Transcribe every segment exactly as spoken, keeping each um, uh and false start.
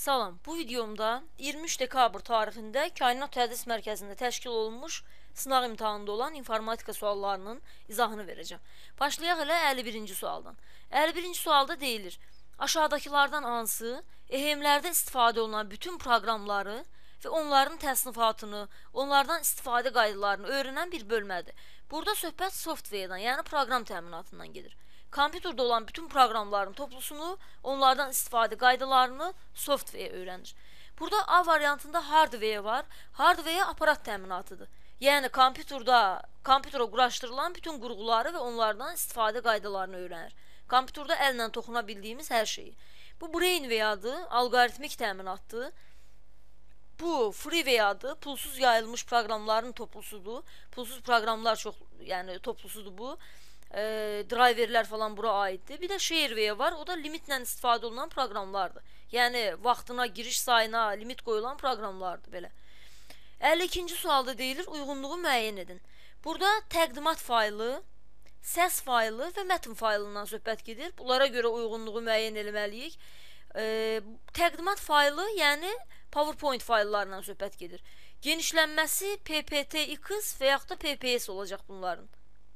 Salam, bu videomda iyirmi üç dekabr tarixində Kainat Tədris Mərkəzində təşkil olunmuş sınaq imtahanında olan informatika suallarının izahını verəcəm. Başlayaq elə əlli birinci sualdan. əlli birinci sualda deyilir: aşağıdakılardan hansı E H M-lərdə istifadə olunan bütün proqramları və onların təsnifatını, onlardan istifadə qaydalarını öyrənən bir bölmədir. Burada söhbət software'dan, yəni proqram təminatından gedir. Kompüterdə olan bütün proqramların toplusunu, onlardan istifadə qaydalarını software öyrənir. Burada A variantında hardware var. Hardware aparat təminatıdır. Yəni kompüterdə, kompüterə quraşdırılan bütün qurğuları və onlardan istifadə qaydalarını öyrənir. Kompüterdə əllə toxuna bildiyimiz hər şeyi. Bu brainware-dır, alqoritmik təminatdır. Bu freeware-dır, pulsuz yayılmış proqramların toplusudur. Pulsuz proqramlar çox, yəni toplusudur bu. E, driverlər falan bura aiddir. Bir də shareware var, o da limitlə istifadə olunan proqramlardır. Yəni vaxtına, giriş sayına limit qoyulan proqramlardır belə. əlli ikinci sualda deyilir: uyğunluğu müəyyən edin. Burada təqdimat faylı, səs faylı və mətn faylından söhbət gedir. Bunlara görə uyğunluğu müəyyən etməliyik. E, təqdimat faylı, yəni PowerPoint fayllarından söhbət gedir. Genişlənməsi P P T X və yaxud da P P S olacaq bunların.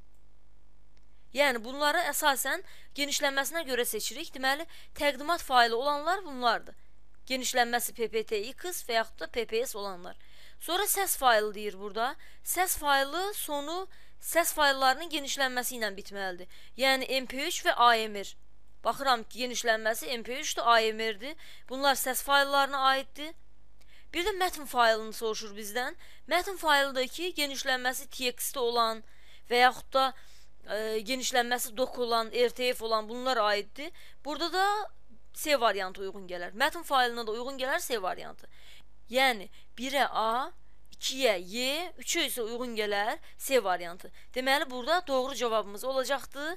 Yəni bunları əsasən genişlənməsinə görə seçirik. Deməli, təqdimat faylı olanlar bunlardır. Genişlənməsi P P T X və yaxud da P P S olanlar. Sonra səs faylı deyir burada. Səs faylı sonu səs fayllarının genişlənməsi ilə bitməlidir. Yəni M P üç və A M R. Baxıram ki, genişlənməsi M P üçdür, A M R'dir. Bunlar səs fayllarına aiddir. Bir də mətn faylını soruşur bizdən. Mətn faylıdakı genişlənməsi T X T olan və yaxud da e, genişlənməsi doc olan, R T F olan bunlar aiddir. Burada da C variantı uyğun gələr. Mətn faylına da uyğun gələr C variantı. Yəni birə A, ikiyə Y, üçə isə uyğun gələr C variantı. Deməli burada doğru cavabımız olacaqdır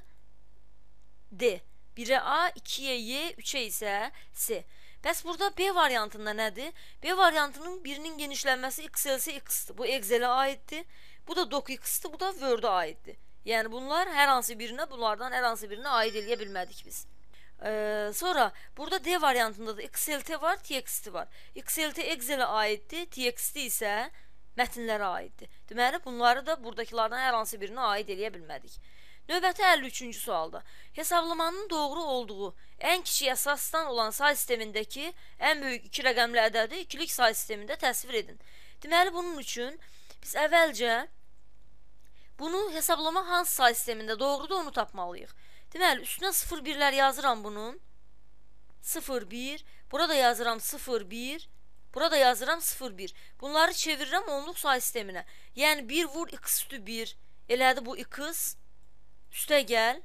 D. birə A, ikiyə Y, üçə isə C. Bəs burada B variantında nədir? B variantının birinin genişlənməsi X L C X-dir. Bu Excel-ə aiddir. Bu da doc X-dir, bu da Word-ə aiddir. Yəni bunlar hər hansı birinə, bunlardan hər hansı birinə aid eləyə bilmədik biz. Ee, sonra burada D variantında da X L T var, T X T var. X L T Excel-ə aiddir, T X T isə mətnlərə aiddir. Deməli, bunları da buradakilardan hər hansı birinə aid eləyə bilmədik. Növbəti əlli üçüncü sualda hesablamanın doğru olduğu ən kiçik əsasdan olan say sistemindəki ən böyük iki rəqəmli ədədi ikilik say sistemində təsvir edin. Deməli, bunun üçün biz əvvəlcə bunu hesablama hansı say sistemində doğrudur onu tapmalıyıq. Deməli, üstünə sıfır birlər yazıram bunun. sıfır bir, burada yazıram sıfır bir, burada yazıram sıfır bir. Bunları çevirirəm onluq say sisteminə. Yəni bir vur x üstü bir, elədi bu x, üstə gəl.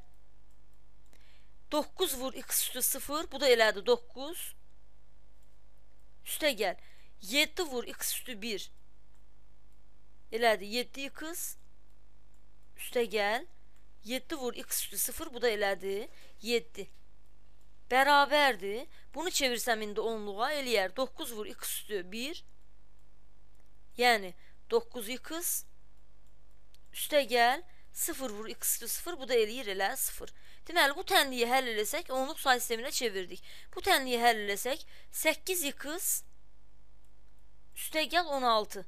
doqquz vur x üstü sıfır, bu da elədi doqquz. Üstə gəl. yeddi vur x üstü bir, elədi yeddi x. Üstə gəl. yeddi vur x üstü sıfır, bu da elədi yeddi. Bərabərdir. Bunu çevirsəm indi onluğa eləyər. doqquz vur x üstü bir. Yəni doqquz x. Üstə gəl. sıfır vur x üstü sıfır, bu da eləyir elə sıfır. Deməli, bu tənliyi həll eləsək, onluq say sisteminə çevirdik. Bu tənliyi həll eləsək, səkkiz x üstə gəl on altı.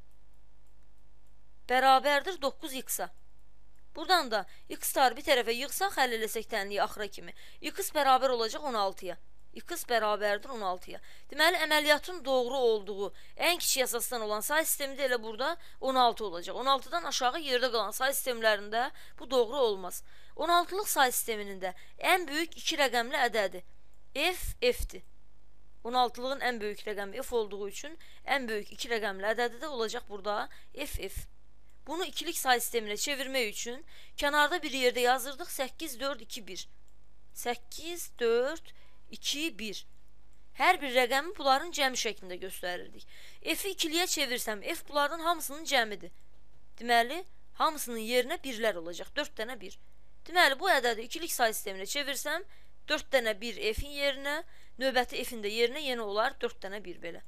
Bərabərdir doqquz x-a. Buradan da x-ları bir tərəfə yığsaq, həll eləsək tənliyi axıra kimi. X bərabər olacaq on altıya. X bərabərdir on altıya. Deməli, əməliyyatın doğru olduğu ən kiçik əsasdan olan say sistemində elə burada on altı olacaq. on altıdan aşağı yerdə qalan say sistemlərində bu doğru olmaz. on altılıq say sisteminin də ən böyük iki rəqəmli ədədi F, F-dir. on altılığın ən böyük rəqəmi F olduğu üçün ən böyük iki rəqəmli ədədi də olacaq burada F, F. Bunu ikilik say sisteminə çevirmək üçün kənarda bir yerdə yazırdıq səkkiz, dörd, iki, bir. səkkiz, dörd, iki, bir. Hər bir rəqəmi bunların cəmi şəklində göstərirdik. F-i ikiliyə çevirsəm, F bunların hamısının cəmidir. Deməli, hamısının yerinə birlər olacaq. dörd dənə bir. Deməli, bu ədədi ikilik say sisteminə çevirsəm, dörd dənə bir F-in yerinə, növbəti F-in də yerinə yenə olar dörd dənə bir belə.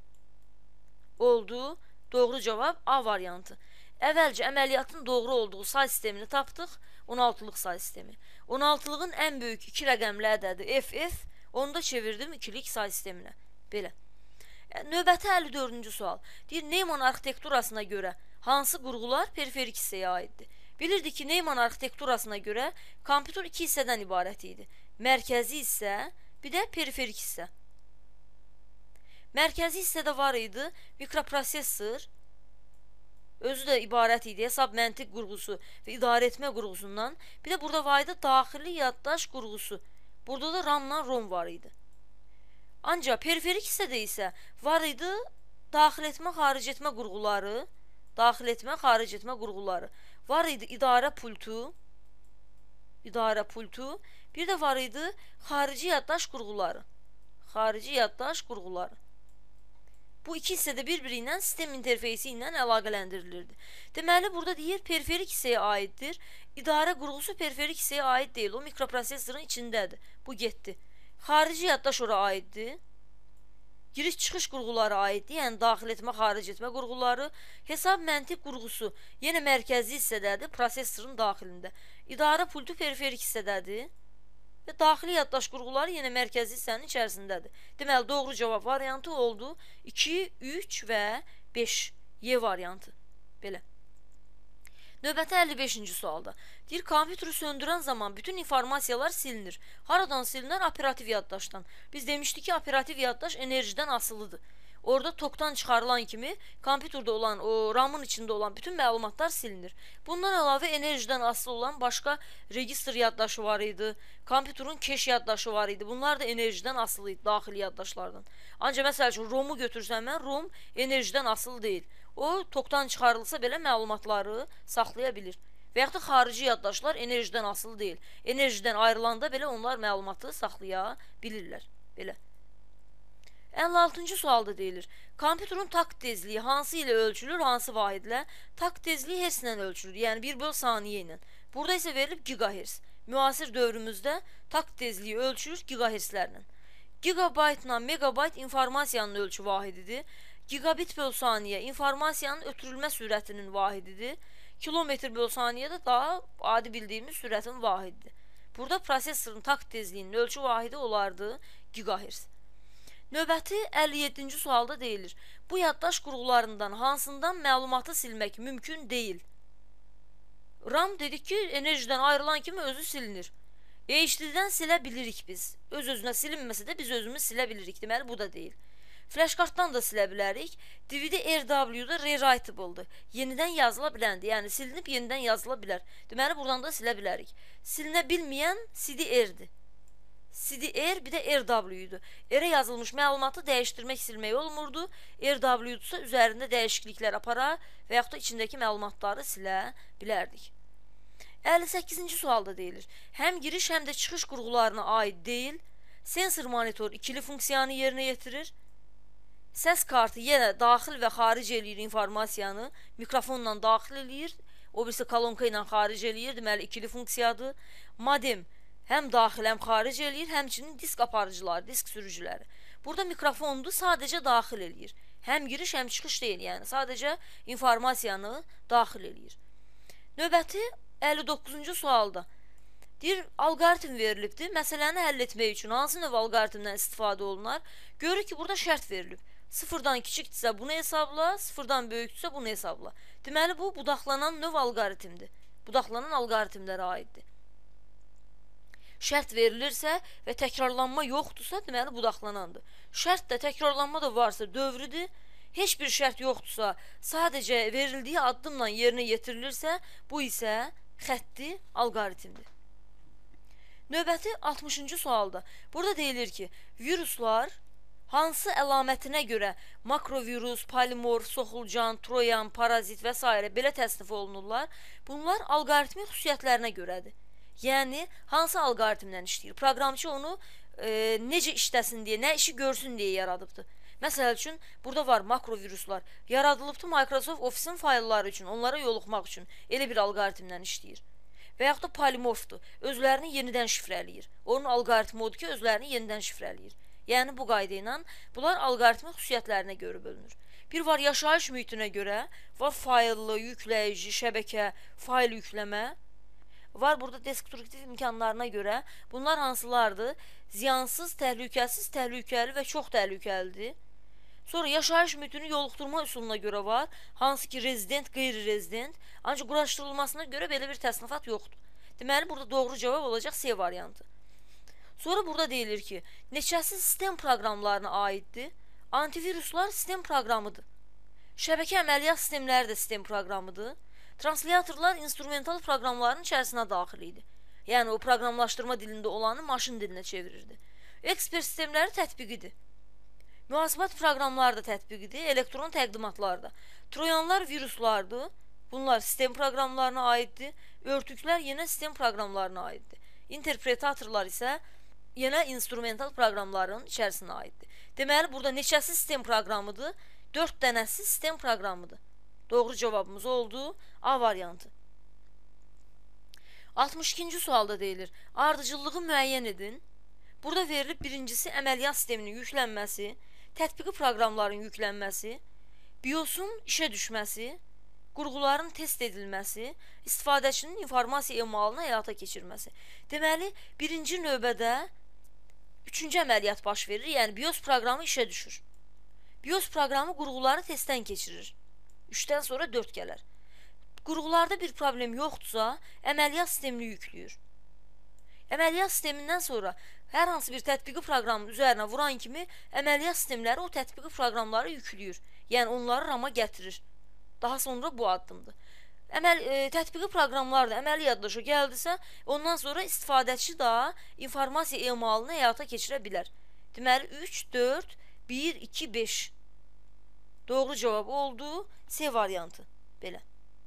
Oldu. Doğru cavab A variantı. Əvvəlcə əməliyyatın doğru olduğu say sistemini tapdıq, on altılıq say sistemi. on altılığın ən böyük iki rəqəmli ədədi F, F, onu da çevirdim ikilik say sisteminə. Belə. Növbəti əlli dördüncü sual. Deyir, Neyman arxitekturasına görə hansı qurğular periferik hissəyə aiddir? Bilirdik ki, Neyman arxitekturasına görə kompüter iki hissədən ibarət idi. Mərkəzi hissə, bir də periferik hissə. Mərkəzi hissədə var idi mikroprosesor, özü də ibarət idi hesab məntiq qurğusu və idarə etmə qurğusundan. Bir də burada var idi daxili yaddaş qurğusu. Burada da RAM-la ROM var idi. Ancaq periferik hissədə isə var idi daxil etmə, xaric etmə qurğuları, daxil etmə, xaric etmə qurğuları. Var idi idarə pultu, idarə pultu, bir də var idi xarici yaddaş qurğuları, xarici yaddaş qurğuları. Bu iki hissədə bir-biri ilə sistem interfeysi ilə əlaqələndirilirdi. Deməli, burada deyir, periferik hissəyə aiddir. İdarə qurğusu periferik hissəyə aid deyil, o mikroprosesorun içindədir. Bu getdi. Xarici yaddaş ora aiddir. Giriş-çıxış qurğuları aiddir, yəni daxil etmə, xaric etmə qurğuları. Hesab məntiq qurğusu yenə mərkəzi hissədədir, prosesorun daxilində. İdarə pultu periferik hissədədir və daxili yaddaş qurğuları yenə mərkəzi hissənin içərisindədir. Deməli, doğru cavab variantı oldu iki, üç və beş. Y variantı. Belə. Növbəti əlli beşinci sualda. Deyir, kompüteri söndürən zaman bütün informasiyalar silinir. Haradan silinir? Operativ yaddaşdan. Biz demişdik ki, operativ yaddaş enerjidən asılıdır. Orada tokdan çıxarılan kimi kompüterdə olan, o RAM-ın içində olan bütün məlumatlar silinir. Bundan əlavə enerjidən asılı olan başqa registr yaddaşı var idi. Kompüterin keş yaddaşı var idi. Bunlar da enerjidən asılı idi, daxili yaddaşlardan. Ancaq məsəl üçün ROM-u götürsəm mən, ROM enerjidən asılı deyil. O, tokdan çıxarılsa belə məlumatları saxlaya bilir. Və yaxud da xarici yaddaşlar enerjidən asılı deyil. Enerjidən ayrılanda belə onlar məlumatı saxlaya bilirlər. Belə. əlli altıncı sualda deyilir. Kompüterin takt tezliyi hansı ilə ölçülür, hansı vahidlə? Takt tezliyi hertzlə ölçülür, yəni bir böl saniyə ilə. Burada isə verilib gigahertz. Müasir dövrümüzdə takt tezliyi ölçülür gigahertzlərlə. Gigabaytla megabayt informasiyanın ölçü vahididir. Gigabit böl saniyə informasiyanın ötürülmə sürətinin vahididir. Kilometr böl saniyə də daha adi bildiyimiz sürətin vahididir. Burada prosesorun takt tezliyinin ölçü vahidi olardı gigahertz. Növbəti əlli yeddinci sualda deyilir. Bu yaddaş qurğularından hansından məlumatı silmək mümkün deyil? RAM dedik ki, enerjidən ayrılan kimi özü silinir. H D D-dən silə bilirik biz. Öz-özünə silinməsə də biz özümüz silə bilirik. Deməli, bu da deyil. Flash kartdan da silə bilərik. D V D R W-da rewritable-dır. Yenidən yazıla biləndir. Yəni, silinib yenidən yazıla bilər. Deməli, buradan da silə bilərik. Silinə bilməyən C D R-dir. C D R bir də R W-dur. R-ə yazılmış məlumatı dəyişdirmək, silmək olmurdu. R W-dursa üzərində dəyişikliklər apara və yaxud da içindəki məlumatları silə bilərdik. əlli səkkizinci sualda deyilir. Həm giriş, həm də çıxış qurğularına aid deyil. Sensor monitor ikili funksiyanı yerinə yetirir. Səs kartı yenə daxil və xaric eləyir informasiyanı. Mikrofonla daxil eləyir. O birisi kolonka ilə xaric eləyir. Deməli, ikili funksiyadır. Modem həm daxil, həm xaric eləyir, həmçinin disk aparıcıları, disk sürücüləri. Burada mikrofondur, sadəcə daxil eləyir. Həm giriş, həm çıxış deyil, yəni sadəcə informasiyanı daxil eləyir. Növbəti əlli doqquzuncu sualda deyir, alqoritm verilibdir. Məsələni həll etmək üçün hansı növ alqoritmdən istifadə olunar? Görürük ki, burada şərt verilib. Sıfırdan kiçikdirsə bunu hesabla, sıfırdan böyükdürsə bunu hesabla. Deməli, bu budaqlanan növ alqoritmdir. Budaqlanan alqoritmlərə aiddir. Şərt verilirsə və təkrarlanma yoxdursa, deməli, budaqlanandır. Şərt də təkrarlanma da varsa dövrüdür. Heç bir şərt yoxdursa, sadəcə verildiyi addımla yerinə yetirilirsə, bu isə xətti alqoritmdir. Növbəti altmışıncı sualda. Burada deyilir ki, viruslar hansı əlamətinə görə makrovirus, polimorf, soxulcan, troyan, parazit və s. belə təsnif olunurlar? Bunlar alqoritmin xüsusiyyətlərinə görədir. Yəni, hansı alqoritmdən işləyir? Proqramçı onu e, necə işləsin deyə, nə işi görsün deyə yaradıbdır. Məsəl üçün, burada var makroviruslar. Yaradılıbdır Microsoft Office-in faylları üçün, onlara yoluxmaq üçün elə bir alqoritmdən işləyir. Və yaxud da polimorfdur. Özlərini yenidən şifrələyir. Onun alqoritmi odur ki, özlərini yenidən şifrələyir. Yəni, bu qayda ilə bunlar alqoritmin xüsusiyyətlərinə görə bölünür. Bir var yaşayış mühitinə görə, var fayllı, yükləyici, şəbəkə, fayl yükləmə. Var burada destruktiv imkanlarına görə. Bunlar hansılardır? Ziyansız, təhlükəsiz, təhlükəli və çox təhlükəlidir. Sonra yaşayış mühitini yoluxdurma üsuluna görə var. Hansı ki rezident, qeyri-rezident. Ancaq quraşdırılmasına görə belə bir təsnifat yoxdur. Deməli, burada doğru cavab olacaq C variantı. Sonra burada deyilir ki, neçəsi sistem proqramlarına aiddir? Antiviruslar sistem proqramıdır. Şəbəkə əməliyyat sistemləri də sistem proqramıdır. Translyatorlar instrumental proqramların içərisinə daxil idi. Yəni, o proqramlaşdırma dilində olanı maşın dilinə çevirirdi. Ekspert sistemləri tətbiqidir. Mühasibat proqramları da tətbiqidir, elektron təqdimatlar da. Troyanlar viruslardır. Bunlar sistem proqramlarına aiddir. Örtüklər yenə sistem proqramlarına aiddir. İnterpretatorlar isə yenə instrumental proqramların içərisinə aiddir. Deməli, burada neçəsi sistem proqramıdır? dörd dənəsi sistem proqramıdır. Doğru cavabımız oldu A variantı. altmış ikinci sualda deyilir. Ardıcıllığı müəyyən edin. Burada verilib birincisi əməliyyat sisteminin yüklənməsi, tətbiqi proqramların yüklənməsi, BIOS'un işə düşməsi, qurğuların test edilməsi, istifadəçinin informasiya emalını həyata keçirməsi. Deməli, birinci növbədə üçüncü əməliyyat baş verir, yəni BIOS proqramı işə düşür. BIOS proqramı qurğuları testdən keçirir. üçdən sonra dörd gələr. Qurğularda bir problem yoxdursa, əməliyyat sistemini yükləyir. Əməliyyat sistemindən sonra hər hansı bir tətbiqi proqramın üzərinə vuran kimi əməliyyat sistemləri o tətbiqi proqramları yükləyir. Yəni, onları rama gətirir. Daha sonra bu addımdır. Əməl, e, tətbiqi proqramlar da əməli yaddaşa gəldisə, ondan sonra istifadəçi daha informasiya emalını həyata keçirə bilər. Deməli, üç, dörd, bir, iki, beş. Doğru cavab oldu C variantı. Belə.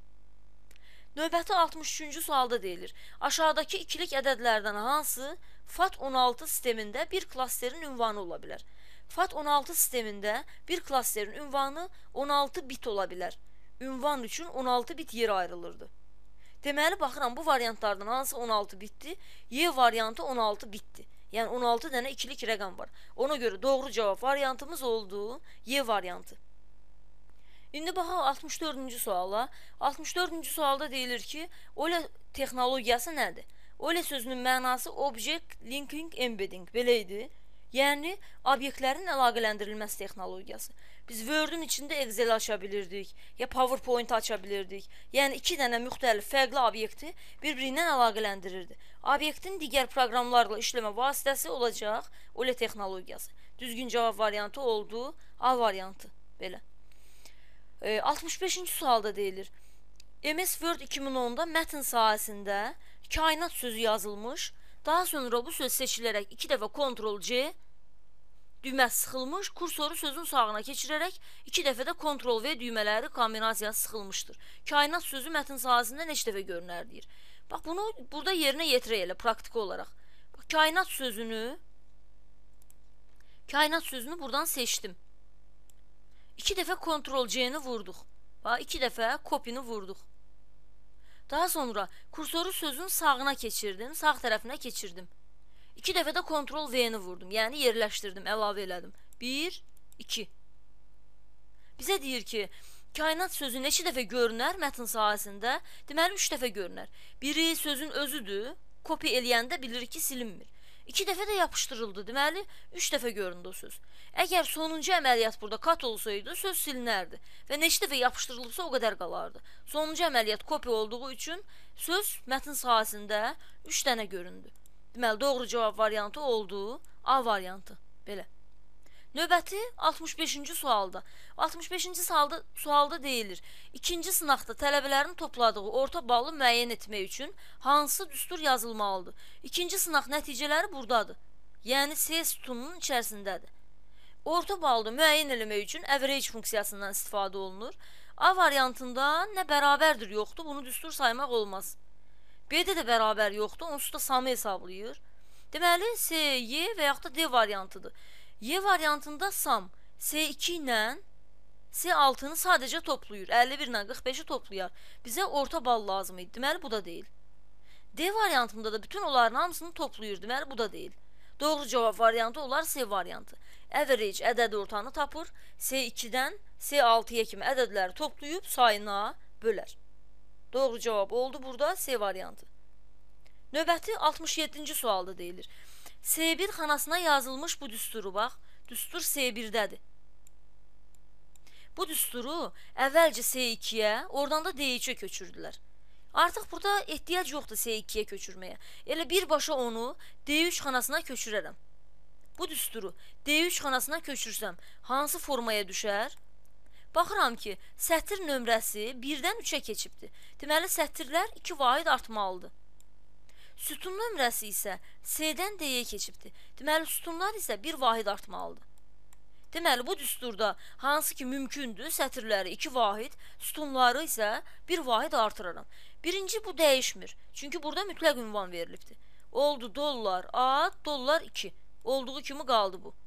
Növbəti altmış üçüncü sualda deyilir. Aşağıdakı ikilik ədədlərdən hansı FAT on altı sistemində bir klasterin ünvanı ola bilər? FAT on altı sistemində bir klasterin ünvanı on altı bit ola bilər. Ünvan üçün on altı bit yer ayrılırdı. Deməli, baxıram, bu variantlardan hansı on altı bitdir? Y variantı on altı bitdir. Yəni, on altı dənə ikilik rəqəm var. Ona görə doğru cavab variantımız oldu Y variantı. İndi baxaq altmış dördüncü suala. altmış dördüncü sualda deyilir ki, O L E texnologiyası nədir? O L E sözünün mənası Object Linking Embedding. Belə idi. Yəni, obyektlərin əlaqələndirilməsi texnologiyası. Biz Word-ün içində Excel aça bilirdik, ya PowerPoint aça bilirdik. Yəni, iki dənə müxtəlif, fərqli obyekti bir-birindən əlaqələndirirdi. Obyektin digər proqramlarla işləmə vasitəsi olacaq O L E texnologiyası. Düzgün cavab variantı oldu A variantı. Belə. E, altmış beşinci sualda deyilir. M S Word iki min onda mətn sahəsində kainat sözü yazılmış. Daha sonra bu söz seçilərək iki dəfə Ctrl C düymə sıxılmış, kursoru sözün sağına keçirərək iki dəfə də Ctrl V düymələri kombinasiyası sıxılmışdır. Kainat sözü mətn sahəsində neç dəfə görünər deyir. Bax, bunu burada yerinə yetirək elə praktiki olaraq. Bax, kainat sözünü kainat sözünü buradan seçdim. İki dəfə Ctrl C-ni vurduq. Bax, iki dəfə copy-ni vurduq. Daha sonra kursoru sözün sağına keçirdim, sağ tərəfinə keçirdim. İki dəfə də Ctrl V-ni vurdum, yəni yerləşdirdim, əlavə elədim. bir, iki. Bizə deyir ki, kainat sözü neçə dəfə görünər mətn sahəsində? Deməli, üç dəfə görünər. Biri sözün özüdür, copy eləyəndə bilirik ki, silinmir. İki dəfə də yapışdırıldı, deməli, üç dəfə göründü o söz. Əgər sonuncu əməliyyat burada kat olsaydı, söz silinərdi və neçə dəfə yapışdırılıbsa o qədər qalardı. Sonuncu əməliyyat kopya olduğu üçün söz mətn sahəsində üç dənə göründü. Deməli, doğru cavab variantı oldu A variantı. Belə. Növbəti altmış beşinci sualda. altmış beşinci sualda, sualda deyilir. İkinci sınaqda tələbələrin topladığı orta ballı müəyyən etmək üçün hansı düstur yazılmalıdır? İkinci sınaq nəticələri buradadır. Yəni, C sütununun içərisindədir. Orta ballı müəyyən eləmək üçün average funksiyasından istifadə olunur. A variantında nə bərabərdir yoxdur, bunu düstur saymaq olmaz. B-də də bərabər yoxdur, onsuz da samı hesablayır. Deməli, C, Y və yaxud da D variantıdır. Y variantında sam C iki ilə C altını sadəcə toplayır. əlli bir ilə qırx beşi toplayar. Bizə orta bal lazım idi. Deməli, bu da deyil. D variantında da bütün onların hamısını toplayır. Deməli, bu da deyil. Doğru cavab variantı olar C variantı. Average ədəd ortanı tapır. C ikidən C altıya kimi ədədləri toplayıb sayına bölər. Doğru cavab oldu burada C variantı. Növbəti altmış yeddinci sualda deyilir. C bir xanasına yazılmış bu düsturu, bax, düstur C birdədir. Bu düsturu əvvəlcə S ikiyə, oradan da D üçə köçürdülər. Artıq burada ehtiyac yoxdur S ikiyə köçürməyə. Elə birbaşa onu D üç xanasına köçürərəm. Bu düsturu D üç xanasına köçürsəm, hansı formaya düşər? Baxıram ki, sətir nömrəsi birdən üçə keçibdir. Deməli, sətirlər iki vahid artmalıdır. Sütun nömrəsi isə S-dən D-yə keçibdir. Deməli, sütunlar isə bir vahid artmalıdır. Deməli, bu düsturda hansı ki mümkündür, sətirləri iki vahid, sütunları isə bir vahid artıraram. Birinci bu dəyişmir. Çünki burada mütləq ünvan verilibdir. Oldu dollar A, dollar iki. Olduğu kimi qaldı bu.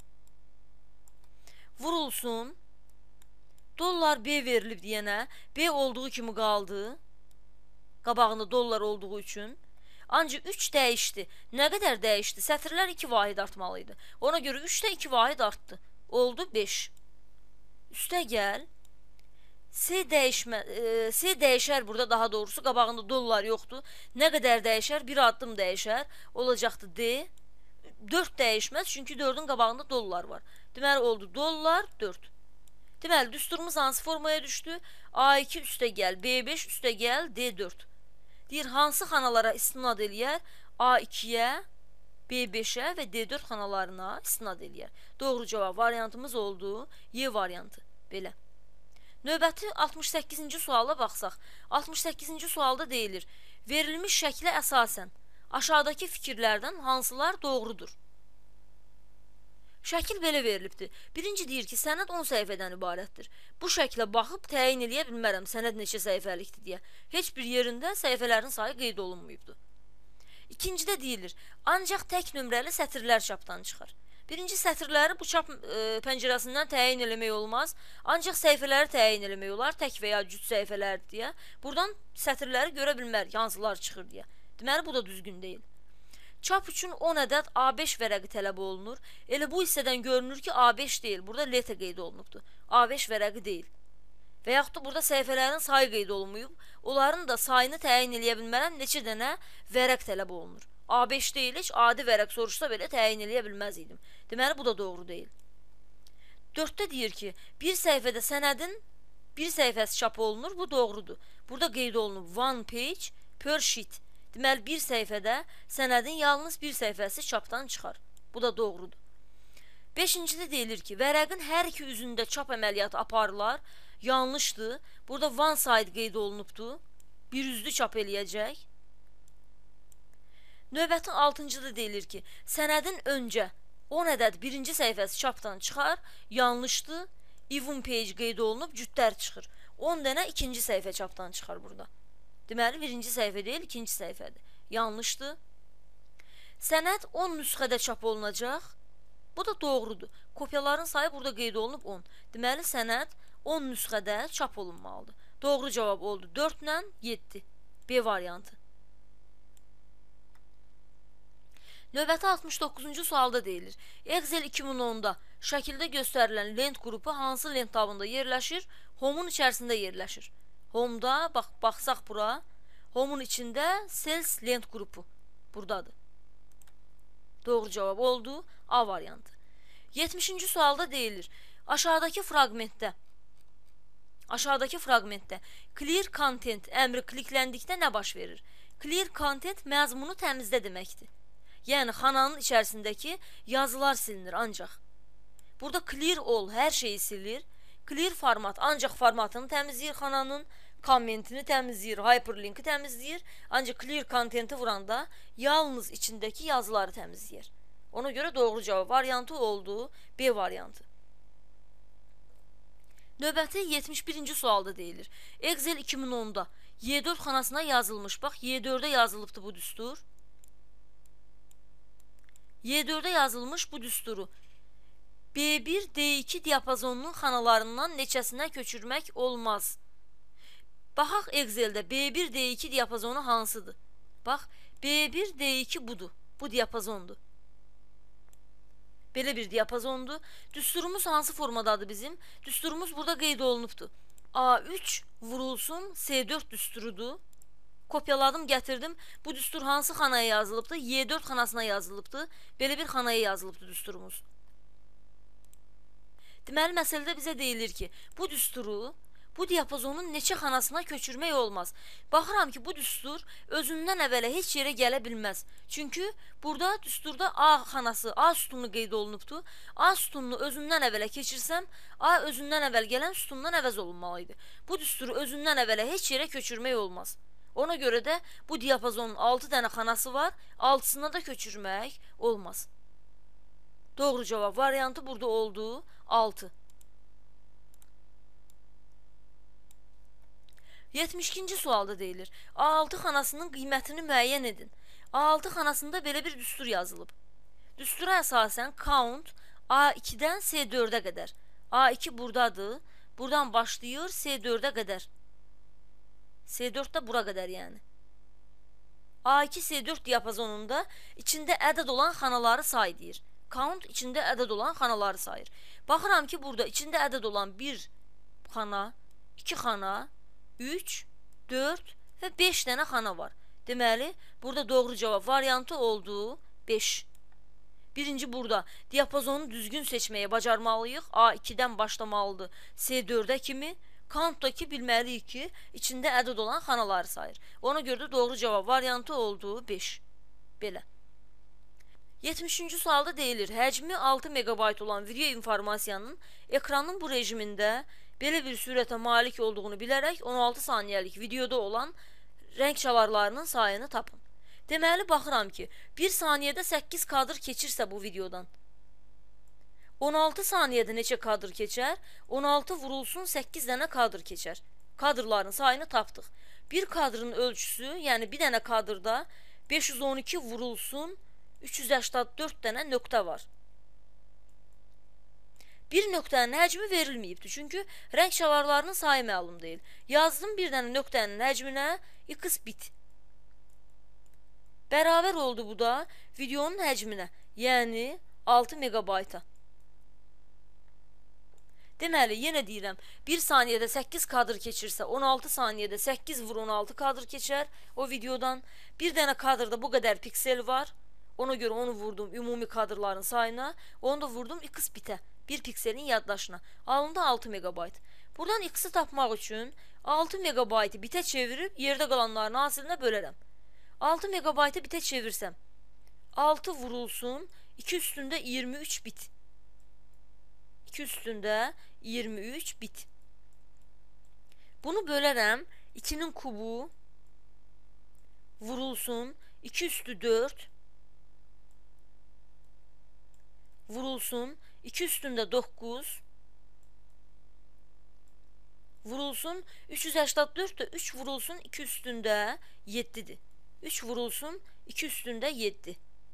Vurulsun. Dollar B verilib deyənə, B olduğu kimi qaldı. Qabağında dollar olduğu üçün. Ancaq üç dəyişdi. Nə qədər dəyişdi? Sətirlər iki vahid artmalıydı. Ona görə üçdə iki vahid artdı. Oldu beş. Üstə gəl. S dəyişmə, e, S dəyişər burada, daha doğrusu qabağında dollar yoxdur. Nə qədər dəyişər? Bir addım dəyişər. Olacaqdı D. dörd dəyişməz, çünki dördün qabağında dollar var. Deməli, oldu dollar dörd. Deməli, düsturumuz hansı formaya düşdü? A iki üstə gəl, B beş üstə gəl, D dörd. Deyir, hansı xanalara istinad eləyər? A ikiyə, B beşə və D dörd xanalarına istinad eləyər. Doğru cavab variantımız oldu. Y variantı. Belə. Növbəti altmış səkkizinci suala baxsaq. altmış səkkizinci sualda deyilir. Verilmiş şəklə əsasən aşağıdakı fikirlərdən hansılar doğrudur? Şəkil belə verilibdir. Birinci deyir ki, sənəd on səhifədən ibarətdir. Bu şəklə baxıb təyin eləyə bilmərəm sənəd neçə səhifəlikdir deyə. Heç bir yerində səhifələrin sayı qeyd olunmayıbdır. İkincidə deyilir, ancaq tək nömrəli sətirlər çapdan çıxar. Birinci sətirləri bu çap e, pəncərəsindən təyin eləmək olmaz. Ancaq səhifələri təyin eləmək olar, tək və ya cüt səhifələr deyə. Buradan sətirləri görə bilmərik, hansılar çıxır deyə. Deməli, bu da düzgün deyil. Çap üçün on ədəd A beş vərəqi tələb olunur. Elə bu hissədən görünür ki, A beş deyil, burada leta qeyd olunubdur. A beş vərəqi deyil. Və yaxud da burada səhifələrin sayı qeyd olunmayıb. Onların da sayını təyin eləyə bilmərəm, neçə dənə vərəq tələb olunur. A beş deyil, heç adi vərəq soruşsa belə təyin eləyə bilməz idim. Deməli, bu da doğru deyil. dörddə deyir ki, bir səhifədə sənədin bir səhifəsi çap olunur, bu doğrudur. Burada qeyd olunub one page per sheet. Deməli, bir səhifədə sənədin yalnız bir səhifəsi çapdan çıxar. Bu da doğrudur. Beşincidə deyilir ki, vərəqin hər iki üzündə çap əməliyyatı aparılar. Yanlışdır. Burada one side qeyd olunubdur. Bir üzlü çap eləyəcək. Növbətin altıncıda deyilir ki, sənədin öncə on ədəd birinci səhifəsi çapdan çıxar. Yanlışdır. Even page qeyd olunub, cütlər çıxır. on dənə ikinci səhifə çapdan çıxar burada. Deməli, birinci səhifə deyil, ikinci səhifədir. Yanlışdır. Sənəd on nüsxədə çap olunacaq. Bu da doğrudur. Kopyaların sayı burada qeyd olunub on. Deməli, sənəd on nüsxədə çap olunmalıdır. Doğru cavab oldu dörd ilə yeddi. B variantı. Növbəti altmış doqquzuncu sualda deyilir. Excel iki min onda şəkildə göstərilən lent qrupu hansı lent tabında yerləşir? Home'un içərisində yerləşir. Home'da, bax, baxsaq bura, Home'un içində Sales lent qrupu buradadır. Doğru cavab oldu A variantı. yetmişinci sualda deyilir. Aşağıdakı fraqmentdə Aşağıdakı fraqmentdə clear content əmri klikləndikdə nə baş verir? Clear content məzmunu təmizlə deməkdir. Yəni, xananın içərisindəki yazılar silinir ancaq. Burada clear all, hər şeyi silir. Clear format ancaq formatını təmizləyir xananın, kommentini təmizləyir, hyperlink'i təmizləyir. Ancaq clear content'i vuranda yalnız içindəki yazıları təmizləyir. Ona görə doğru cavab variantı oldu B variantı. Növbəti yetmiş birinci sualda deyilir. Excel iki min onda Y dörd xanasına yazılmış. Bax, Y dördə yazılıbdır bu düstur. Y dördə yazılmış bu düsturu B bir D iki diapazonunun xanalarından neçəsinə köçürmək olmaz. Baxaq Exceldə B bir D iki diapazonu hansıdır? Bax, B bir D iki budur. Bu diapazondur. Belə bir diapazondur. Düsturumuz hansı formadadır bizim? Düsturumuz burada qeyd olunubdur. A üç vurulsun S dörd düsturudur. Kopyaladım, gətirdim. Bu düstur hansı xanaya yazılıbdır? Y dörd xanasına yazılıbdır. Belə bir xanaya yazılıbdır düsturumuz. Deməli, məsələdə bizə deyilir ki, bu düsturu bu diapazonun neçə xanasına köçürmək olmaz. Baxıram ki, bu düstur özündən əvvələ heç yerə gələ bilməz. Çünki burada düsturda A xanası, A sütunu qeyd olunubdur. A sütununu özündən əvvələ keçirsəm, A özündən əvvəl gələn sütundan əvəz olunmalıydı. Bu düsturu özündən əvvələ heç yerə köçürmək olmaz. Ona görə də bu diapazonun altı dənə xanası var, altısına da köçürmək olmaz. Doğru cavab variantı burada oldu altı. yetmiş ikinci sualda deyilir. A altı xanasının qiymətini müəyyən edin. A altı xanasında belə bir düstur yazılıb. Düstura əsasən count A ikidən C dördə qədər. A iki buradadır. Buradan başlayır C dördə qədər. C dörd də bura qədər yəni. A iki C dörd diapazonunda içində ədəd olan xanaları say deyir. Count içində ədəd olan xanaları sayır. Baxıram ki, burada içində ədəd olan bir xana, iki xana, üç, dörd və beş dənə xana var. Deməli, burada doğru cavab variantı oldu beş. Birinci burada diapazonu düzgün seçməyə bacarmalıyıq. A ikidən başlamalıdır C dördə kimi. Count'daki bilməliyik ki, içində ədəd olan xanaları sayır. Ona görə də doğru cavab variantı oldu beş. Belə. yetmiş üçüncü sualda deyilir. Həcmi altı megabayt olan video informasiyanın ekranın bu rejimində belə bir sürətə malik olduğunu bilərək on altı saniyəlik videoda olan rəng çalarlarının sayını tapın. Deməli, baxıram ki, bir saniyədə səkkiz kadr keçirsə bu videodan, on altı saniyədə neçə kadr keçər? on altı vurulsun səkkiz dənə kadr keçər. Kadrların sayını tapdıq. Bir kadrın ölçüsü, yəni bir dənə kadrda beş yüz on iki vurulsun üç yüz səksən dörd dənə nöqtə var. Bir nöqtənin həcmi verilməyibdir. Çünki rəng çalarlarının sayı məlum deyil. Yazdım bir dənə nöqtənin həcminə x bit. Bərabər oldu bu da videonun həcminə, yəni altı megabayta. Deməli, yenə deyirəm, bir saniyədə səkkiz kadr keçirsə, on altı saniyədə səkkiz vur on altı kadr keçər o videodan. Bir dənə kadrda bu qədər piksel var. Ona görə onu vurdum ümumi kadrların sayına. Onu da vurdum x bitə. Bir pikselin yaddaşına. Alında altı megabayt. Buradan x-i tapmaq üçün altı megabaytı bitə çevirib yerdə qalanların hasilinə bölərəm. altı megabaytı bitə çevirsəm, altı vurulsun iki üstündə iyirmi üç bit. iki üstündə iyirmi üç bit. Bunu bölərəm. ikinin kubu vurulsun iki üstü dörd vurulsun iki üstündə doqquz vurulsun üç yüz səksən dörd də üç vurulsun iki üstündə yeddidir. üç vurulsun iki üstündə yeddi.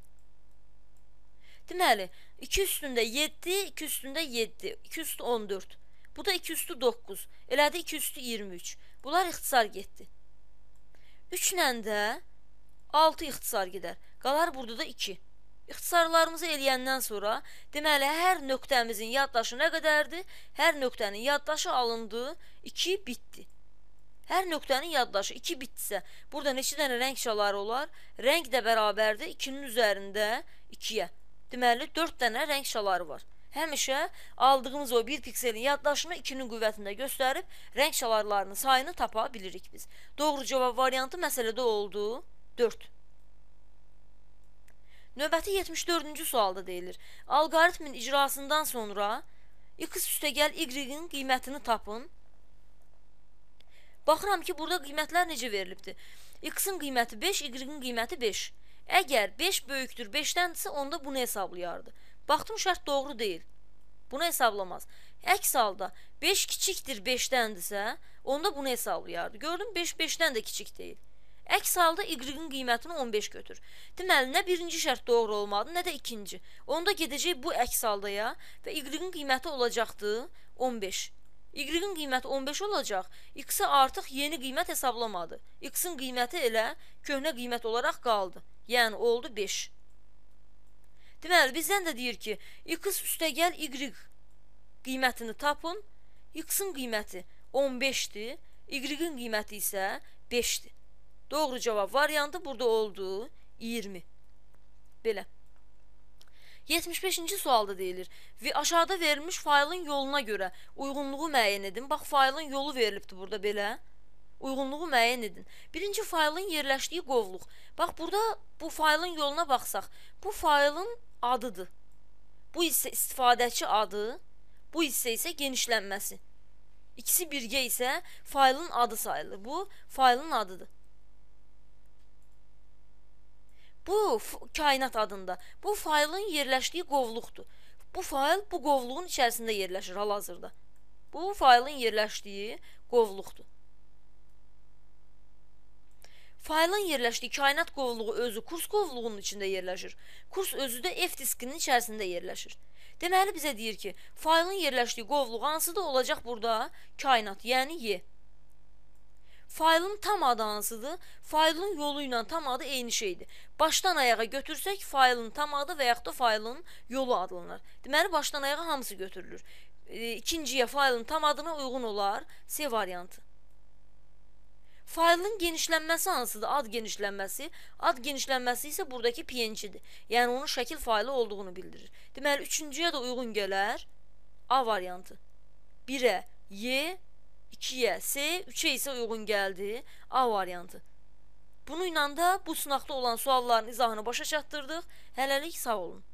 Deməli, iki üstündə yeddi, iki üstündə yeddi, iki üstü on dörd. Bu da iki üstü doqquz. Elədi iki üstü iyirmi üç. Bunlar ixtisar getdi. üç ilə də altı ixtisar gedər. Qalar burada da iki. İxtisarlarımızı eləyəndən sonra, deməli, hər nöqtəmizin yaddaşı nə qədərdir? Hər nöqtənin yaddaşı alındı, iki bitdi. Hər nöqtənin yaddaşı iki bitsə, burada neçə dənə rəng çaları olar? Rəng də bərabərdir ikinin üzərində ikiyə. Deməli, dörd dənə rəng çaları var. Həmişə aldığımız o bir pikselin yaddaşını ikinin qüvvətində göstərib, rəng çalarlarının sayını tapa bilirik biz. Doğru cavab variantı məsələdə oldu dörd. Növbəti yetmiş dördüncü sualda deyilir. Alqoritmin icrasından sonra x üstəgəl y-in qiymətini tapın. Baxıram ki, burada qiymətlər necə verilibdir. X-in qiyməti beş, y-in qiyməti beş. Əgər beş böyükdür beşdəndirsə, onda bunu hesablayardı. Baxdım, şərt doğru deyil. Bunu hesablamaz. Əks halda beş kiçikdir beşdəndirsə, onda bunu hesablayardı. Gördüm, beş beşdən də kiçik deyil. Əks halda y-in qiymətini on beş götür. Deməli, nə birinci şərt doğru olmadı, nə də ikinci. Onda gedəcək bu əks haldaya və y-in qiyməti olacaqdı on beş. Y-in qiyməti on beş olacaq. X-i artıq yeni qiymət hesablamadı. X-in qiyməti elə köhnə qiymət olaraq qaldı. Yəni, oldu beş. Deməli, bizdən də deyir ki, x üstəgəl y qiymətini tapın. X-in qiyməti on beşdir, y-in qiyməti isə beşdir. Doğru cavab variantı burada oldu iyirmi. Belə. yetmiş beşinci sualda deyilir. Ve aşağıda verilmiş faylın yoluna görə uyğunluğu müəyyən edin. Bax, faylın yolu verilibdir burada belə. Uyğunluğu müəyyən edin. Birinci faylın yerləşdiyi qovluq. Bax, burada bu faylın yoluna baxsaq, bu faylın adıdır. Bu isə istifadəçi adı, bu isə isə genişlənməsi. İkisi birgə isə faylın adı sayılır. Bu faylın adıdır. Bu kainat adında. Bu faylın yerləşdiyi qovluqdur. Bu fayl bu qovluğun içərisində yerləşir hal-hazırda. Bu faylın yerləşdiyi qovluqdur. Faylın yerləşdiyi kainat qovluğu özü kurs qovluğunun içində yerləşir. Kurs özü də F diskinin içərisində yerləşir. Deməli bizə deyir ki, faylın yerləşdiyi qovluq hansıdır olacaq burada? Kainat, yəni Y. Faylın tam adı hansıdır? Faylın yolu ilə tam adı eyni şeydir. Başdan ayağa götürsək, faylın tam adı və yaxud da faylın yolu adlanır. Deməli, başdan ayağa hamısı götürülür. E, ikinciyə faylın tam adına uyğun olar C variantı. Faylın genişlənməsi hansıdır? Ad genişlənməsi. Ad genişlənməsi isə buradakı P N G-dir. Yəni, onun şəkil faylı olduğunu bildirir. Deməli, üçüncüyə də uyğun gələr A variantı. birə Y, ikiyə C, üçə isə uyğun gəldi A variantı. Bununla da bu sınaqda olan sualların izahını başa çatdırdıq. Hələlik sağ olun.